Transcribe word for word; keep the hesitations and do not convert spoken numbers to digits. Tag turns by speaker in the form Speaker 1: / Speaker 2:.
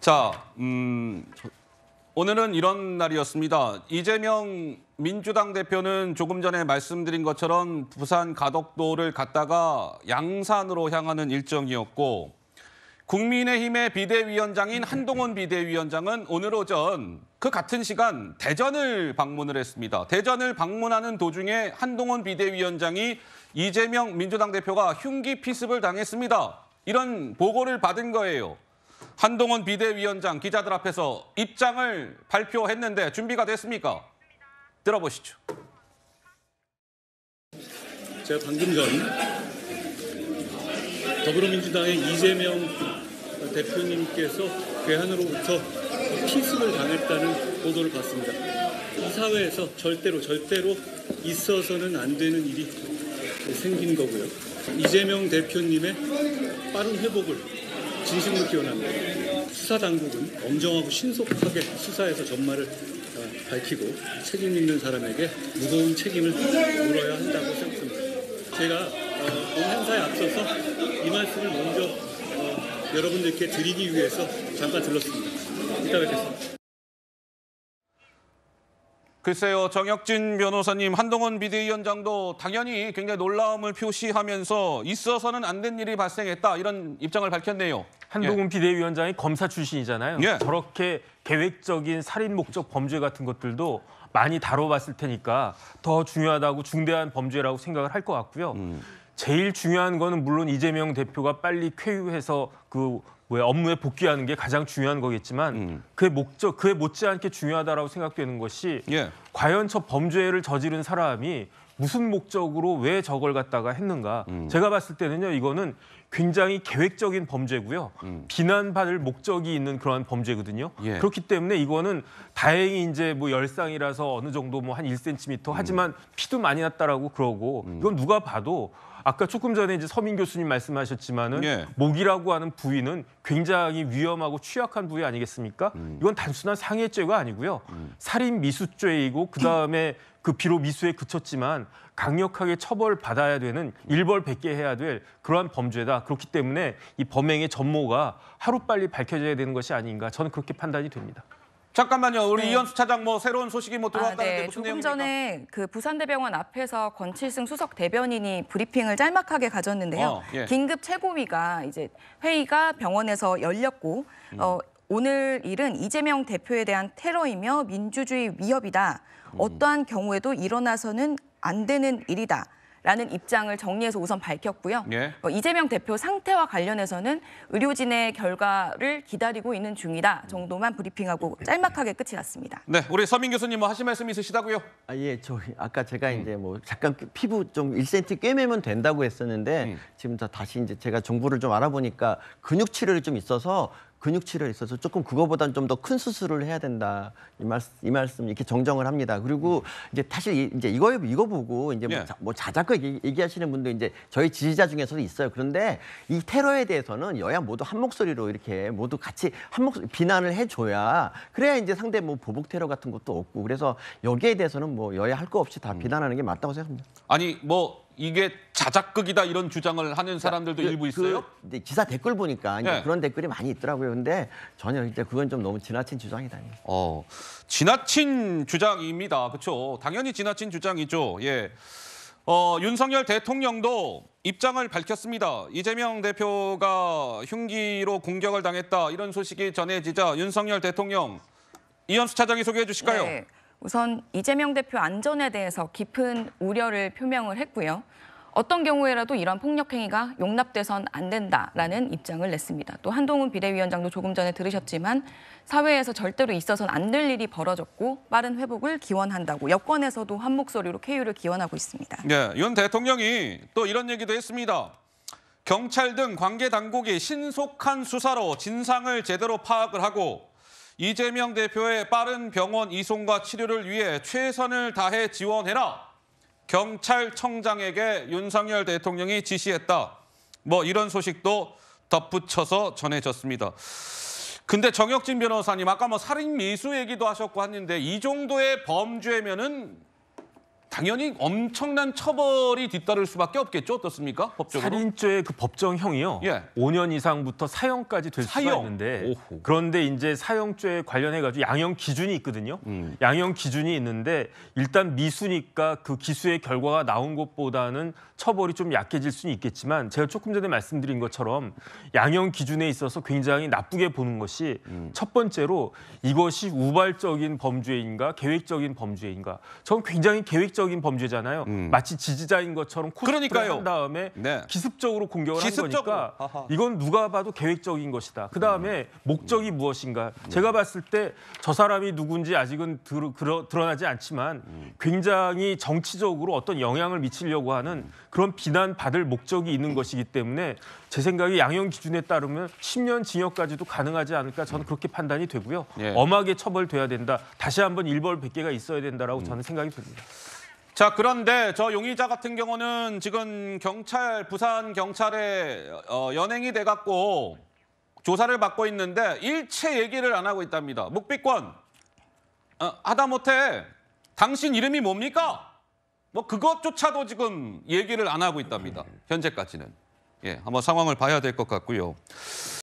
Speaker 1: 자, 음, 오늘은 이런 날이었습니다. 이재명 민주당 대표는 조금 전에 말씀드린 것처럼 부산 가덕도를 갔다가 양산으로 향하는 일정이었고, 국민의힘의 비대위원장인 한동훈 비대위원장은 오늘 오전 그 같은 시간 대전을 방문을 했습니다. 대전을 방문하는 도중에 한동훈 비대위원장이 이재명 민주당 대표가 흉기 피습을 당했습니다. 이런 보고를 받은 거예요. 한동훈 비대위원장 기자들 앞에서 입장을 발표했는데 준비가 됐습니까? 들어보시죠.
Speaker 2: 제가 방금 전 더불어민주당의 이재명 대표님께서 괴한으로부터 피습을 당했다는 보도를 봤습니다. 이 사회에서 절대로 절대로 있어서는 안 되는 일이 생긴 거고요. 이재명 대표님의 빠른 회복을 진심으로 기원합니다. 수사당국은 엄정하고 신속하게 수사에서 전말을 밝히고 책임 있는 사람에게 무거운 책임을 물어야 한다고 생각합니다. 제가 오늘 행사에 앞서서 이 말씀을 먼저 어, 여러분들께 드리기 위해서 잠깐 들렀습니다. 이따 뵙겠습니다.
Speaker 1: 글쎄요, 정혁진 변호사님, 한동훈 비대위원장도 당연히 굉장히 놀라움을 표시하면서 있어서는 안 된 일이 발생했다, 이런 입장을 밝혔네요.
Speaker 3: 한동훈
Speaker 1: 예.
Speaker 3: 비대위원장이 검사 출신이잖아요.
Speaker 1: 예.
Speaker 3: 저렇게 계획적인 살인 목적 범죄 같은 것들도 많이 다뤄봤을 테니까 더 중요하다고 중대한 범죄라고 생각을 할 것 같고요. 음. 제일 중요한 거는 물론 이재명 대표가 빨리 쾌유해서 그 뭐야 업무에 복귀하는 게 가장 중요한 거겠지만 음. 그의 목적, 그에 못지않게 중요하다라고 생각되는 것이 예. 과연 저 범죄를 저지른 사람이 무슨 목적으로 왜 저걸 갖다가 했는가. 음. 제가 봤을 때는요, 이거는 굉장히 계획적인 범죄고요. 음. 비난받을 목적이 있는 그러한 범죄거든요. 예. 그렇기 때문에 이거는 다행히 이제 뭐 열상이라서 어느 정도 뭐 한 일 센티미터 음. 하지만 피도 많이 났다라고 그러고 음. 이건 누가 봐도 아까 조금 전에 이제 서민 교수님 말씀하셨지만은 예. 목이라고 하는 부위는 굉장히 위험하고 취약한 부위 아니겠습니까? 음. 이건 단순한 상해죄가 아니고요. 음. 살인 미수죄이고 그다음에 그 비록 미수에 그쳤지만 강력하게 처벌받아야 되는 일벌백계 해야 될 그러한 범죄다. 그렇기 때문에 이 범행의 전모가 하루빨리 밝혀져야 되는 것이 아닌가. 저는 그렇게 판단이 됩니다.
Speaker 1: 잠깐만요. 우리 네. 이현수 차장 뭐 새로운 소식이 뭐 들어왔다는데
Speaker 4: 아, 네.
Speaker 1: 무슨
Speaker 4: 조금
Speaker 1: 내용입니까?
Speaker 4: 전에 그 부산대병원 앞에서 권칠승 수석 대변인이 브리핑을 짤막하게 가졌는데요.
Speaker 1: 어, 예.
Speaker 4: 긴급 최고위가 이제 회의가 병원에서 열렸고 음. 어, 오늘 일은 이재명 대표에 대한 테러이며 민주주의 위협이다. 음. 어떠한 경우에도 일어나서는 안 되는 일이다. 라는 입장을 정리해서 우선 밝혔고요. 예. 어, 이재명 대표 상태와 관련해서는 의료진의 결과를 기다리고 있는 중이다 정도만 브리핑하고 짤막하게 끝이 났습니다.
Speaker 1: 네, 우리 서민 교수님 뭐 하실 말씀 있으시다고요?
Speaker 5: 아, 예, 저 아까 제가 음. 이제 뭐 잠깐 피부 좀 일 센티미터 꿰매면 된다고 했었는데 음. 지금 다시 이제 제가 정보를 좀 알아보니까 근육 치료를 좀 있어서. 근육 치료에 있어서 조금 그거보다는 좀 더 큰 수술을 해야 된다 이 말씀 이 말씀 이렇게 정정을 합니다. 그리고 이제 사실 이제 이거 이거 보고 이제 뭐, 예. 자, 뭐 자작극 얘기, 얘기하시는 분도 이제 저희 지지자 중에서도 있어요. 그런데 이 테러에 대해서는 여야 모두 한 목소리로 이렇게 모두 같이 한 목소리 비난을 해줘야 그래야 이제 상대 뭐 보복 테러 같은 것도 없고 그래서 여기에 대해서는 뭐 여야 할 거 없이 다 음. 비난하는 게 맞다고 생각합니다.
Speaker 1: 아니 뭐. 이게 자작극이다 이런 주장을 하는 사람들도 그, 일부 있어요?
Speaker 5: 그, 이제 기사 댓글 보니까 이제
Speaker 1: 네.
Speaker 5: 그런 댓글이 많이 있더라고요. 근데 전혀 이제 그건 좀 너무 지나친 주장이다.
Speaker 1: 어, 지나친 주장입니다. 그렇죠? 당연히 지나친 주장이죠. 예. 어, 윤석열 대통령도 입장을 밝혔습니다. 이재명 대표가 흉기로 공격을 당했다 이런 소식이 전해지자 윤석열 대통령 이현수 차장이 소개해 주실까요?
Speaker 4: 네. 우선 이재명 대표 안전에 대해서 깊은 우려를 표명을 했고요. 어떤 경우에라도 이런 폭력 행위가 용납돼선 안 된다라는 입장을 냈습니다. 또 한동훈 비대위원장도 조금 전에 들으셨지만 사회에서 절대로 있어서는 안 될 일이 벌어졌고 빠른 회복을 기원한다고 여권에서도 한 목소리로 쾌유를 기원하고 있습니다.
Speaker 1: 네, 윤 대통령이 또 이런 얘기도 했습니다. 경찰 등 관계 당국이 신속한 수사로 진상을 제대로 파악을 하고 이재명 대표의 빠른 병원 이송과 치료를 위해 최선을 다해 지원해라. 경찰청장에게 윤석열 대통령이 지시했다. 뭐 이런 소식도 덧붙여서 전해졌습니다. 근데 정혁진 변호사님 아까 뭐 살인 미수 얘기도 하셨고 했는데 이 정도의 범죄면은 당연히 엄청난 처벌이 뒤따를 수밖에 없겠죠. 어떻습니까? 법적으로.
Speaker 3: 살인죄의 그 법정형이요.
Speaker 1: 예.
Speaker 3: 오 년 이상부터 사형까지 될 수가
Speaker 1: 사형.
Speaker 3: 있는데
Speaker 1: 오호.
Speaker 3: 그런데 이제 사형죄 관련해 가지고 양형 기준이 있거든요.
Speaker 1: 음.
Speaker 3: 양형 기준이 있는데 일단 미수니까 그 기수의 결과가 나온 것보다는 처벌이 좀 약해질 수는 있겠지만 제가 조금 전에 말씀드린 것처럼 양형 기준에 있어서 굉장히 나쁘게 보는 것이
Speaker 1: 음.
Speaker 3: 첫 번째로 이것이 우발적인 범죄인가 계획적인 범죄인가. 전 굉장히 계획적인 범죄잖아요.
Speaker 1: 음.
Speaker 3: 마치 지지자인 것처럼 코스프레
Speaker 1: 그러니까요.
Speaker 3: 한 다음에
Speaker 1: 네.
Speaker 3: 기습적으로 공격을
Speaker 1: 기습적으로.
Speaker 3: 한 거니까
Speaker 1: 아하.
Speaker 3: 이건 누가 봐도 계획적인 것이다. 그다음에
Speaker 1: 음.
Speaker 3: 목적이 무엇인가. 제가 봤을 때 저 사람이 누군지 아직은 드, 드러, 드러나지 않지만
Speaker 1: 음.
Speaker 3: 굉장히 정치적으로 어떤 영향을 미치려고 하는 그런 비난받을 목적이 있는 것이기 때문에 제 생각에 양형 기준에 따르면 십 년 징역까지도 가능하지 않을까 저는 그렇게 판단이 되고요.
Speaker 1: 예.
Speaker 3: 엄하게 처벌돼야 된다. 다시 한번 일벌백계가 있어야 된다라고 저는 생각이 듭니다.
Speaker 1: 자, 그런데 저 용의자 같은 경우는 지금 경찰, 부산 경찰에 어, 연행이 돼갖고 조사를 받고 있는데 일체 얘기를 안 하고 있답니다. 묵비권, 어, 하다못해 당신 이름이 뭡니까? 뭐 그것조차도 지금 얘기를 안 하고 있답니다. 현재까지는. 예, 한번 상황을 봐야 될 것 같고요.